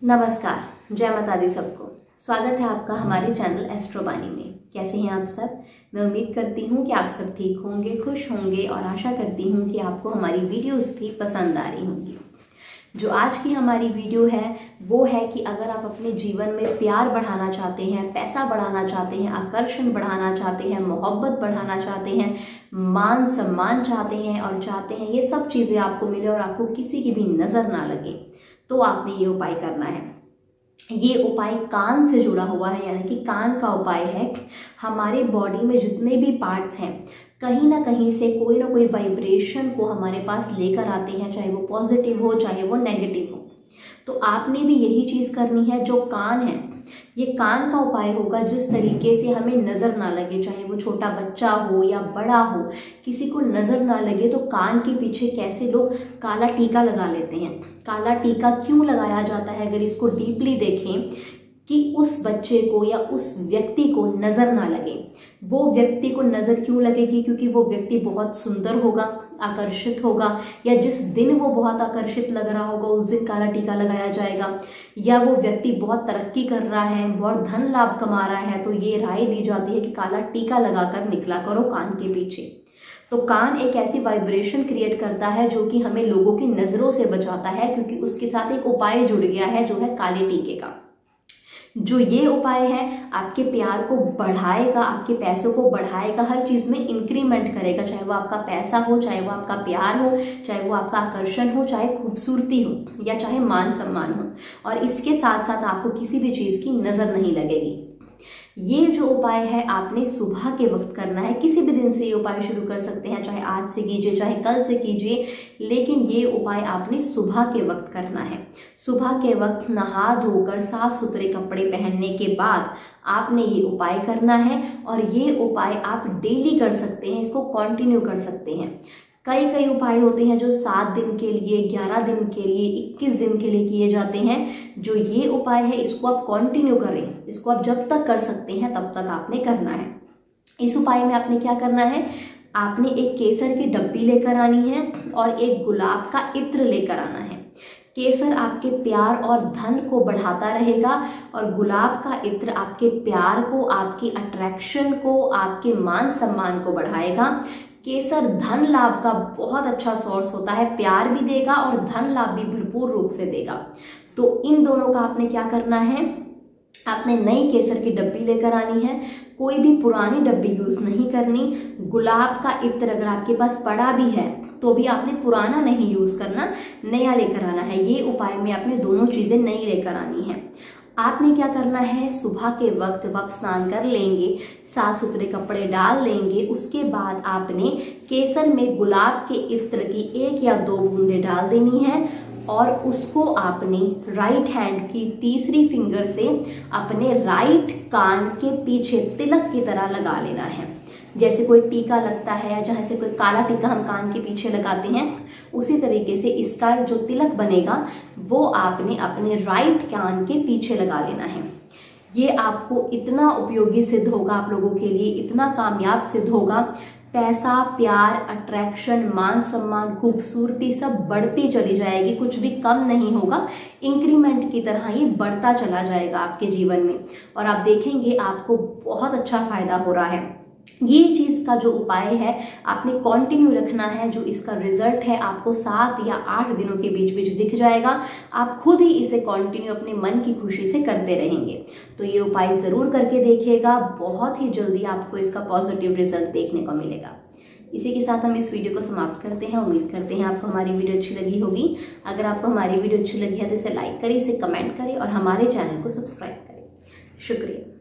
नमस्कार, जय माता दी सबको। स्वागत है आपका हमारे चैनल एस्ट्रोबानी में। कैसे हैं आप सब? मैं उम्मीद करती हूँ कि आप सब ठीक होंगे, खुश होंगे और आशा करती हूँ कि आपको हमारी वीडियोस भी पसंद आ रही होंगी। जो आज की हमारी वीडियो है वो है कि अगर आप अपने जीवन में प्यार बढ़ाना चाहते हैं, पैसा बढ़ाना चाहते हैं, आकर्षण बढ़ाना चाहते हैं, मोहब्बत बढ़ाना चाहते हैं, मान सम्मान चाहते हैं और चाहते हैं ये सब चीज़ें आपको मिले और आपको किसी की भी नज़र ना लगे, तो आपने ये उपाय करना है। ये उपाय कान से जुड़ा हुआ है, यानी कि कान का उपाय है। हमारे बॉडी में जितने भी पार्ट्स हैं कहीं ना कहीं से कोई ना कोई वाइब्रेशन को हमारे पास लेकर आते हैं, चाहे वो पॉजिटिव हो चाहे वो नेगेटिव हो। तो आपने भी यही चीज़ करनी है। जो कान है, ये कान का उपाय होगा जिस तरीके से हमें नज़र ना लगे, चाहे वो छोटा बच्चा हो या बड़ा हो, किसी को नज़र ना लगे। तो कान के पीछे कैसे लोग काला टीका लगा लेते हैं। काला टीका क्यों लगाया जाता है, अगर इसको डीपली देखें कि उस बच्चे को या उस व्यक्ति को नज़र ना लगे। वो व्यक्ति को नज़र क्यों लगेगी? क्योंकि वो व्यक्ति बहुत सुंदर होगा, आकर्षित होगा, या जिस दिन वो बहुत आकर्षित लग रहा होगा उस दिन काला टीका लगाया जाएगा। या वो व्यक्ति बहुत तरक्की कर रहा है, बहुत धन लाभ कमा रहा है, तो ये राय दी जाती है कि काला टीका लगाकर निकला करो कान के पीछे। तो कान एक ऐसी वाइब्रेशन क्रिएट करता है जो कि हमें लोगों की नज़रों से बचाता है, क्योंकि उसके साथ एक उपाय जुड़ गया है जो है काले टीके का। जो ये उपाय है आपके प्यार को बढ़ाएगा, आपके पैसों को बढ़ाएगा, हर चीज़ में इंक्रीमेंट करेगा, चाहे वो आपका पैसा हो, चाहे वो आपका प्यार हो, चाहे वो आपका आकर्षण हो, चाहे खूबसूरती हो या चाहे मान सम्मान हो। और इसके साथ साथ आपको किसी भी चीज़ की नज़र नहीं लगेगी। ये जो उपाय है आपने सुबह के वक्त करना है। किसी भी दिन से ये उपाय शुरू कर सकते हैं, चाहे आज से कीजिए चाहे कल से कीजिए, लेकिन ये उपाय आपने सुबह के वक्त करना है। सुबह के वक्त नहा धोकर साफ सुथरे कपड़े पहनने के बाद आपने ये उपाय करना है। और ये उपाय आप डेली कर सकते हैं, इसको कंटिन्यू कर सकते हैं। कई उपाय होते हैं जो 7 दिन के लिए, 11 दिन के लिए, 21 दिन के लिए किए जाते हैं। जो ये उपाय है इसको आप कंटिन्यू करें, इसको आप जब तक कर सकते हैं तब तक आपने करना है। इस उपाय में आपने क्या करना है, आपने एक केसर की डब्बी लेकर आनी है और एक गुलाब का इत्र लेकर आना है। केसर आपके प्यार और धन को बढ़ाता रहेगा और गुलाब का इत्र आपके प्यार को, आपकी अट्रैक्शन को, आपके मान सम्मान को बढ़ाएगा। केसर धन लाभ का बहुत अच्छा सोर्स होता है, प्यार भी देगा और धन लाभ भी भरपूर रूप से देगा। तो इन दोनों का आपने क्या करना है, आपने नई केसर की डब्बी लेकर आनी है। कोई भी पुरानी डब्बी यूज नहीं करनी। गुलाब का इत्र अगर आपके पास पड़ा भी है तो भी आपने पुराना नहीं यूज करना, नया लेकर आना है। ये उपाय में आपने दोनों चीजें नई लेकर आनी है। आपने क्या करना है, सुबह के वक्त जब आप स्नान कर लेंगे, साफ सुथरे कपड़े डाल लेंगे, उसके बाद आपने केसर में गुलाब के इत्र की 1 या 2 बूंदें डाल देनी है और उसको आपने राइट हैंड की तीसरी फिंगर से अपने राइट कान के पीछे तिलक की तरह लगा लेना है। जैसे कोई टीका लगता है या जैसे कोई काला टीका हम कान के पीछे लगाते हैं, उसी तरीके से इसका जो तिलक बनेगा वो आपने अपने राइट कान के पीछे लगा लेना है। ये आपको इतना उपयोगी सिद्ध होगा, आप लोगों के लिए इतना कामयाब सिद्ध होगा। पैसा, प्यार, अट्रैक्शन, मान सम्मान, खूबसूरती सब बढ़ती चली जाएगी, कुछ भी कम नहीं होगा। इंक्रीमेंट की तरह ये बढ़ता चला जाएगा आपके जीवन में और आप देखेंगे आपको बहुत अच्छा फायदा हो रहा है। ये चीज़ का जो उपाय है आपने कंटिन्यू रखना है। जो इसका रिजल्ट है आपको 7 या 8 दिनों के बीच बीच दिख जाएगा। आप खुद ही इसे कंटिन्यू अपने मन की खुशी से करते रहेंगे। तो ये उपाय ज़रूर करके देखिएगा, बहुत ही जल्दी आपको इसका पॉजिटिव रिजल्ट देखने को मिलेगा। इसी के साथ हम इस वीडियो को समाप्त करते हैं। उम्मीद करते हैं आपको हमारी वीडियो अच्छी लगी होगी। अगर आपको हमारी वीडियो अच्छी लगी है तो इसे लाइक करें, इसे कमेंट करें और हमारे चैनल को सब्सक्राइब करें। शुक्रिया।